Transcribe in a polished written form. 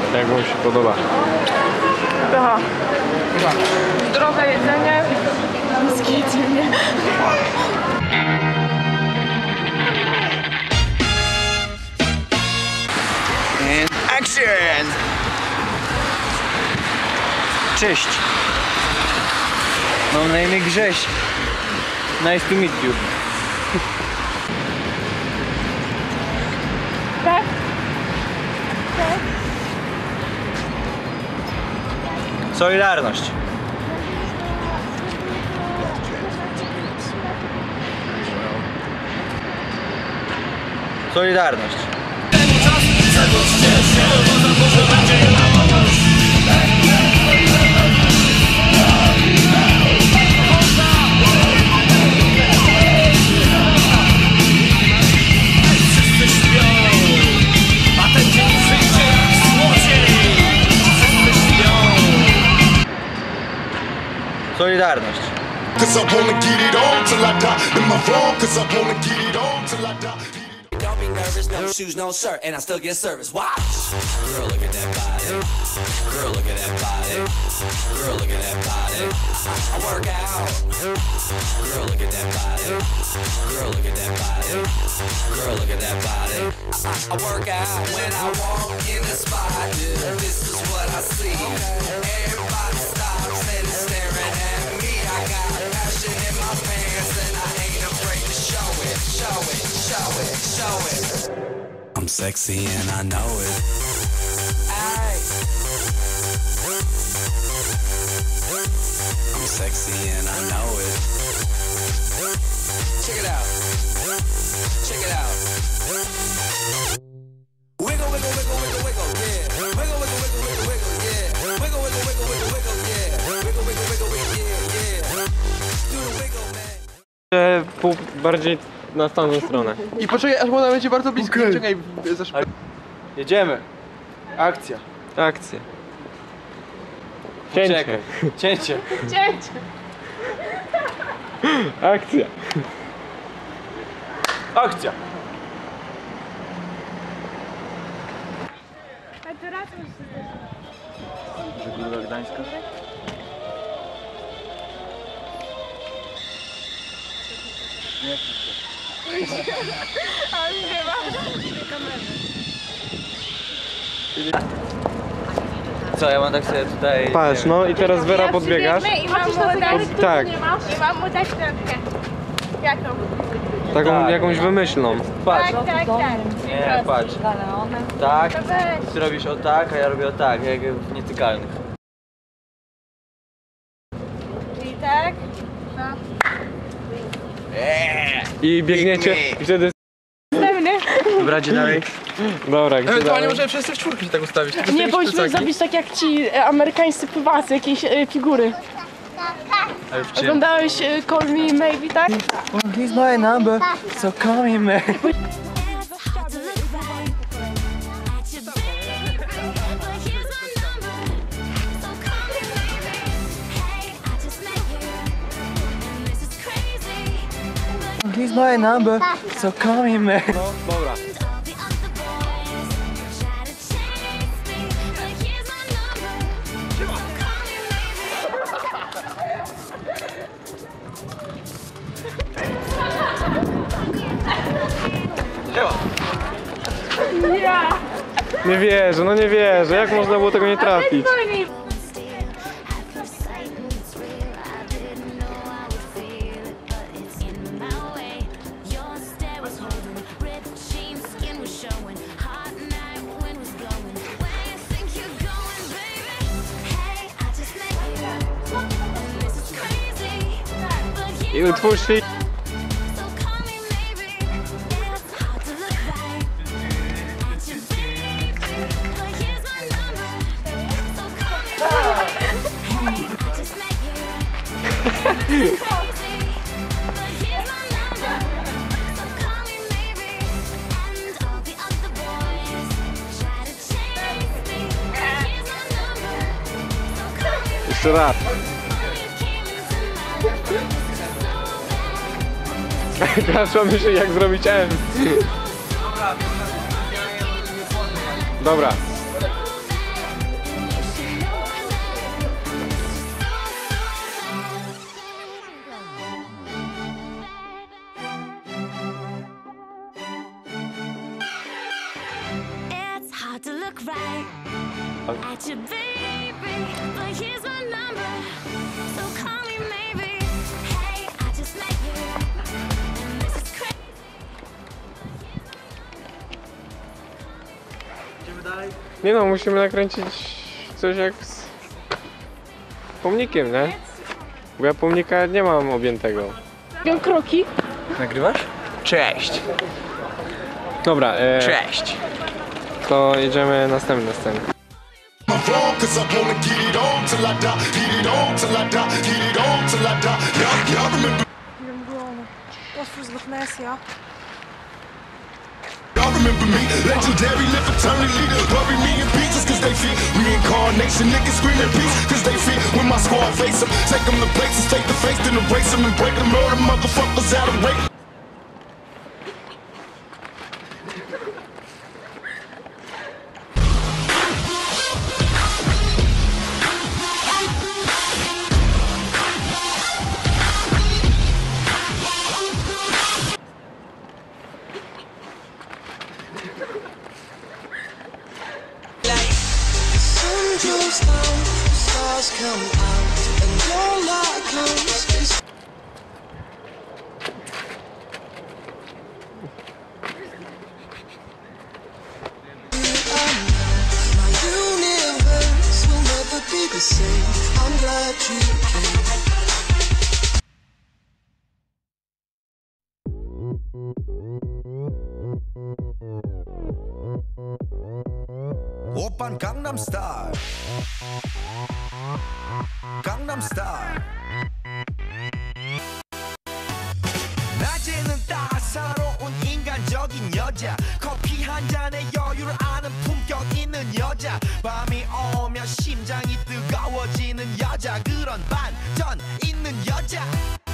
Jak wam się podoba? Aha. Zdrowe jedzenie, niskie jedzenie. And action! Cześć! Mam na imię Grześ. Nice to meet you. Tak? Tak? Solidarność. Solidarność. Solidarność. Don't be nervous, no shoes, no shirt, and I still get service. Watch. Girl, look at that body. Girl, look at that body. Girl, look at that body. I work out. Girl, look at that body. Girl, look at that body. Girl, look at that body. I work out when I walk in the spot. Dude, this is what I see. Everybody stops and is staring at me. I got passion in my pants and I ain't afraid to show it, show it, show it, show it. I'm sexy and I know it. Ay. I'm sexy and I know it. Check it out. Check it out. Wiggle, wiggle, wiggle, wiggle, wiggle, yeah. Wiggle, wiggle, wiggle, wiggle, wiggle, yeah. Wiggle, wiggle, wiggle, wiggle, wiggle, yeah. Wiggle, wiggle, wiggle, wiggle, yeah, yeah. Do the wiggle, man. Bardziej na tamtą stronę. I poczekaj, aż ona będzie bardzo blisko. Okay. Czekaj, jedziemy. Akcja. Akcja. Cięcie. Cięcie. Cięcie. Akcja. Akcja. A teraz już Żegluga Gdańska. ale nie ma kamery. Co, ja mam tak sobie tutaj... Patrz, no i teraz Wera podbiegasz. I mam mu dać, Tak. I mam mu dać rękę. Jaką? Taką Tak. jakąś wymyślną. Patrz. Tak, tak, tak. Nie, patrz. Tak, To weź. ty robisz o tak, a ja robię o tak, jak w Nietykalnych. I tak. No. I biegniecie i wtedy... Następny. Dobra, gdzie dalej? Dobra, gdzie Ewentualnie dalej? możemy wszyscy w czwórkę się tak ustawić. Tylko Nie, stoisz powinniśmy plecaki. zrobić tak jak ci amerykańscy pływacy, jakieś figury. Ale w czym? Oglądałeś Call Me Maybe, tak? He's my number, so call me man. He's my number, so call me man. No, dobra. Ja! Nie wierzę, no nie wierzę. Jak można było tego nie trafić? I utwórzcie. Jeszcze raz. Teraz myślę, jak zrobić M. Dobra. at you, baby. But here's my number, so call me maybe. Hey, I just met you, and this is crazy. Idziemy dalej. Nie no, musimy nakręcić coś jak z pomnikiem, nie? Bo ja pomnika nie mam objętego. Robią kroki. Nagrywasz? Cześć. Dobra, Cześć. to jedziemy następne sceny. Cause I wanna get it on till I die, get it on till I die, get it on till I die. Y'all remember? Otwórz z Loch Nessia. Y'all remember me? Legendary, live eternally. Bury me in pieces cause they fit. Reincarnation, niggas screaming peace cause they fit. When my squad face them, take them to places, take the face, then erase them and break them. Murder motherfuckers out of rape. Sun goes down, stars come out, and all that comes is my universe will never be the same. I'm glad you came. 오빤 강남 스타일 강남 스타일 낮에는 따사로운 인간적인 여자 커피 한 잔에 여유를 아는 품격 있는 여자 밤이 오면 심장이 뜨거워지는 여자 그런 반전 있는 여자